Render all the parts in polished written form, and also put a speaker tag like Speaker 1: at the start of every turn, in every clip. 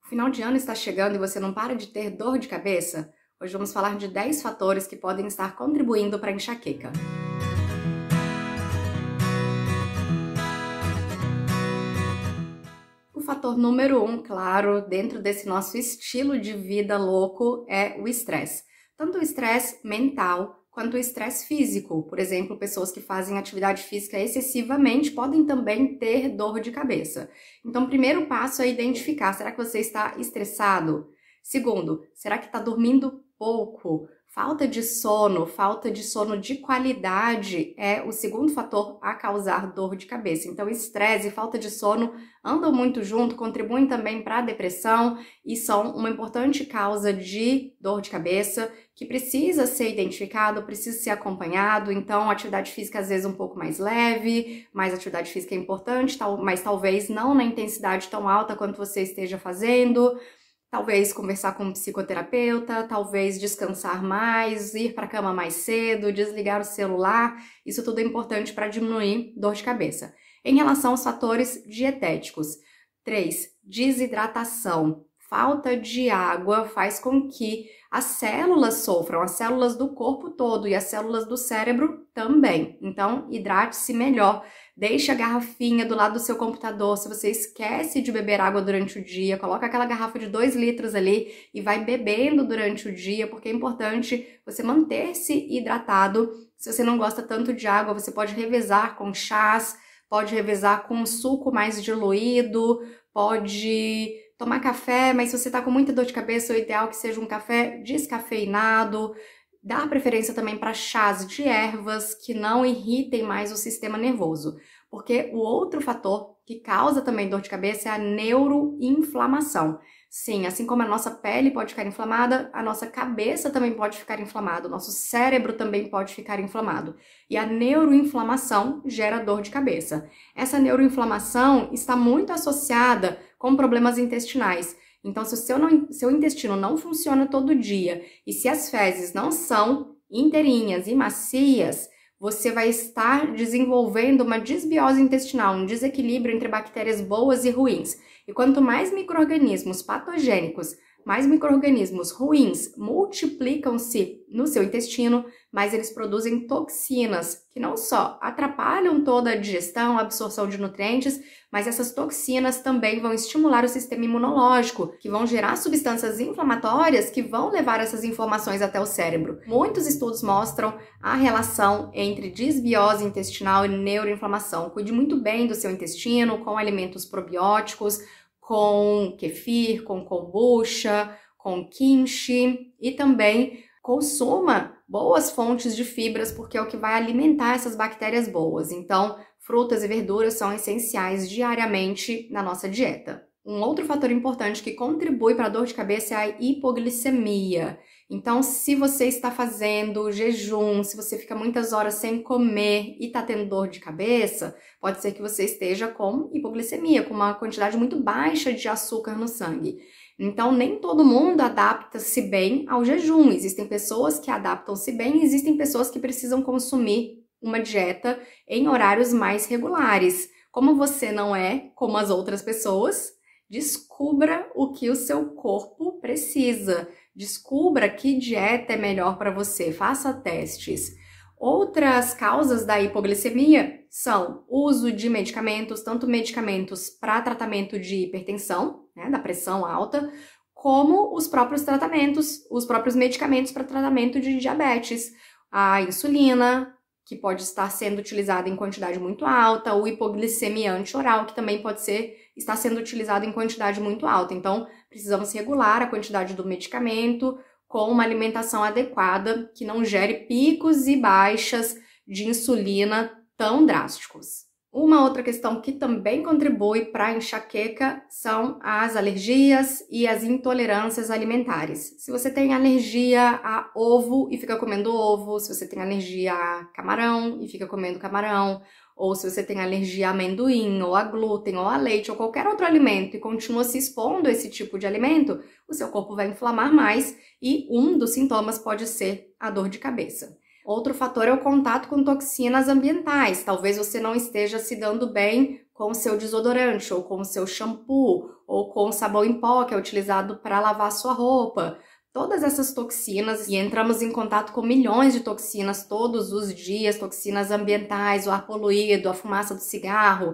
Speaker 1: O final de ano está chegando e você não para de ter dor de cabeça? Hoje vamos falar de 10 fatores que podem estar contribuindo para a enxaqueca. O fator número 1, claro, dentro desse nosso estilo de vida louco é o estresse. Tanto o estresse mental quanto o estresse físico. Por exemplo, pessoas que fazem atividade física excessivamente podem também ter dor de cabeça. Então, o primeiro passo é identificar, será que você está estressado? Segundo, será que está dormindo pouco? Falta de sono de qualidade é o segundo fator a causar dor de cabeça. Então, estresse e falta de sono andam muito junto, contribuem também para a depressão e são uma importante causa de dor de cabeça que precisa ser identificado, precisa ser acompanhado. Então, atividade física às vezes um pouco mais leve, mas atividade física é importante, mas talvez não na intensidade tão alta quanto você esteja fazendo. Talvez conversar com um psicoterapeuta, talvez descansar mais, ir para a cama mais cedo, desligar o celular. Isso tudo é importante para diminuir dor de cabeça. Em relação aos fatores dietéticos, 3. Desidratação. Falta de água faz com que as células sofram, as células do corpo todo e as células do cérebro também. Então, hidrate-se melhor. Deixe a garrafinha do lado do seu computador. Se você esquece de beber água durante o dia, coloca aquela garrafa de 2 litros ali e vai bebendo durante o dia, porque é importante você manter-se hidratado. Se você não gosta tanto de água, você pode revezar com chás, pode revezar com um suco mais diluído, pode tomar café, mas se você tá com muita dor de cabeça, o ideal é que seja um café descafeinado. Dá preferência também para chás de ervas que não irritem mais o sistema nervoso, porque o outro fator que causa também dor de cabeça é a neuroinflamação. Sim, assim como a nossa pele pode ficar inflamada, a nossa cabeça também pode ficar inflamada, o nosso cérebro também pode ficar inflamado. E a neuroinflamação gera dor de cabeça. Essa neuroinflamação está muito associada com problemas intestinais. Então, se o seu intestino não funciona todo dia e se as fezes não são inteirinhas e macias, você vai estar desenvolvendo uma desbiose intestinal, um desequilíbrio entre bactérias boas e ruins. E quanto mais micro-organismos patogênicos, mais micro-organismos ruins multiplicam-se no seu intestino, mais eles produzem toxinas, que não só atrapalham toda a digestão, a absorção de nutrientes, mas essas toxinas também vão estimular o sistema imunológico, que vão gerar substâncias inflamatórias que vão levar essas informações até o cérebro. Muitos estudos mostram a relação entre desbiose intestinal e neuroinflamação. Cuide muito bem do seu intestino com alimentos probióticos, com kefir, com kombucha, com kimchi e também consuma boas fontes de fibras, porque é o que vai alimentar essas bactérias boas. Então, frutas e verduras são essenciais diariamente na nossa dieta. Um outro fator importante que contribui para a dor de cabeça é a hipoglicemia. Então, se você está fazendo jejum, se você fica muitas horas sem comer e está tendo dor de cabeça, pode ser que você esteja com hipoglicemia, com uma quantidade muito baixa de açúcar no sangue. Então, nem todo mundo adapta-se bem ao jejum. Existem pessoas que adaptam-se bem e existem pessoas que precisam consumir uma dieta em horários mais regulares. Como você não é como as outras pessoas, descubra o que o seu corpo precisa. Descubra que dieta é melhor para você. Faça testes. Outras causas da hipoglicemia são o uso de medicamentos, tanto medicamentos para tratamento de hipertensão, né, da pressão alta, como os próprios medicamentos para tratamento de diabetes. A insulina, que pode estar sendo utilizada em quantidade muito alta, o hipoglicemiante oral, que também estar sendo utilizado em quantidade muito alta. Então, precisamos regular a quantidade do medicamento com uma alimentação adequada, que não gere picos e baixas de insulina tão drásticos. Uma outra questão que também contribui para a enxaqueca são as alergias e as intolerâncias alimentares. Se você tem alergia a ovo e fica comendo ovo, se você tem alergia a camarão e fica comendo camarão, ou se você tem alergia a amendoim, ou a glúten, ou a leite, ou qualquer outro alimento e continua se expondo a esse tipo de alimento, o seu corpo vai inflamar mais e um dos sintomas pode ser a dor de cabeça. Outro fator é o contato com toxinas ambientais. Talvez você não esteja se dando bem com o seu desodorante, ou com o seu shampoo, ou com o sabão em pó que é utilizado para lavar sua roupa. Todas essas toxinas, e entramos em contato com milhões de toxinas todos os dias, toxinas ambientais, o ar poluído, a fumaça do cigarro,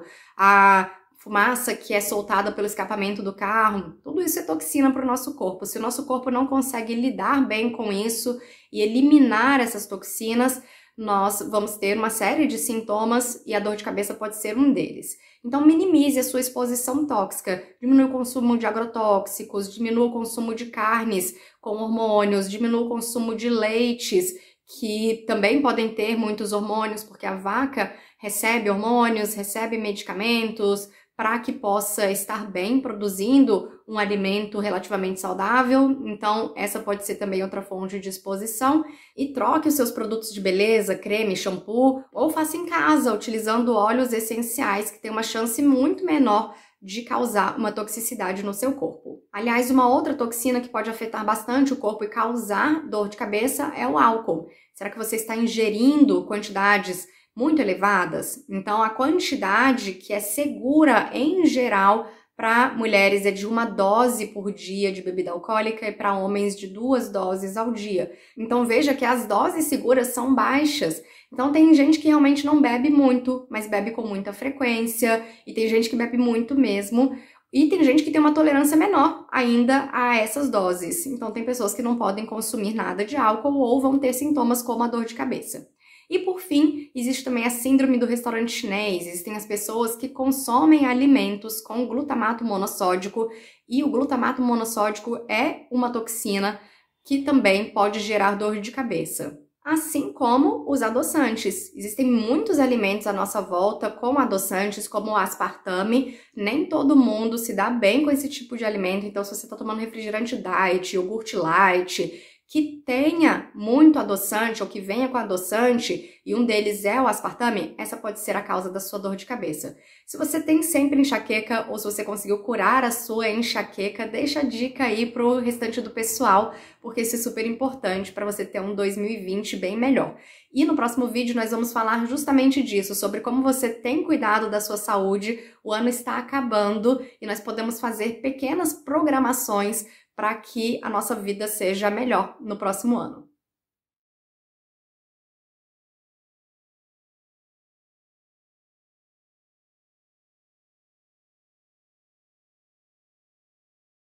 Speaker 1: a fumaça que é soltada pelo escapamento do carro, tudo isso é toxina para o nosso corpo. Se o nosso corpo não consegue lidar bem com isso e eliminar essas toxinas, nós vamos ter uma série de sintomas e a dor de cabeça pode ser um deles. Então minimize a sua exposição tóxica, diminua o consumo de agrotóxicos, diminua o consumo de carnes com hormônios, diminua o consumo de leites, que também podem ter muitos hormônios, porque a vaca recebe hormônios, recebe medicamentos, para que possa estar bem produzindo um alimento relativamente saudável. Então, essa pode ser também outra fonte de exposição. E troque os seus produtos de beleza, creme, shampoo, ou faça em casa, utilizando óleos essenciais, que tem uma chance muito menor de causar uma toxicidade no seu corpo. Aliás, uma outra toxina que pode afetar bastante o corpo e causar dor de cabeça é o álcool. Será que você está ingerindo quantidades muito elevadas? Então, a quantidade que é segura em geral para mulheres é de 1 dose por dia de bebida alcoólica e para homens de 2 doses ao dia. Então, veja que as doses seguras são baixas. Então, tem gente que realmente não bebe muito, mas bebe com muita frequência, e tem gente que bebe muito mesmo, e tem gente que tem uma tolerância menor ainda a essas doses. Então, tem pessoas que não podem consumir nada de álcool ou vão ter sintomas como a dor de cabeça. E por fim, existe também a síndrome do restaurante chinês. Existem as pessoas que consomem alimentos com glutamato monossódico, e o glutamato monossódico é uma toxina que também pode gerar dor de cabeça. Assim como os adoçantes. Existem muitos alimentos à nossa volta com adoçantes, como o aspartame. Nem todo mundo se dá bem com esse tipo de alimento, então se você está tomando refrigerante diet, iogurte light, que tenha muito adoçante ou que venha com adoçante, e um deles é o aspartame, essa pode ser a causa da sua dor de cabeça. Se você tem sempre enxaqueca ou se você conseguiu curar a sua enxaqueca, deixa a dica aí pro restante do pessoal, porque isso é super importante para você ter um 2020 bem melhor. E no próximo vídeo nós vamos falar justamente disso, sobre como você tem cuidado da sua saúde. O ano está acabando e nós podemos fazer pequenas programações para que a nossa vida seja melhor no próximo ano.